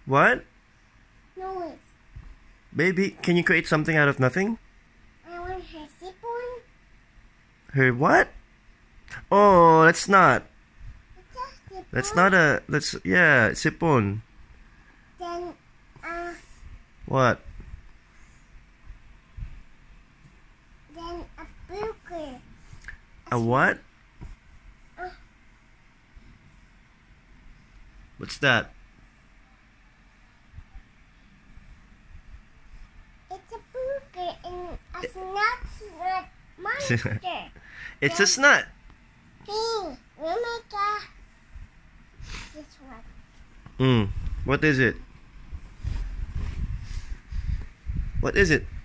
What? Noise. Baby, can you create something out of nothing? I want her spoon. Her what? Oh, that's not. It's a spoon. That's not a. That's yeah, sipon. Then, What? then a burger. A what? Uh, What's that? it's a burger and a snot monster. It's a snot. Hey, we make this one. What is it? What is it?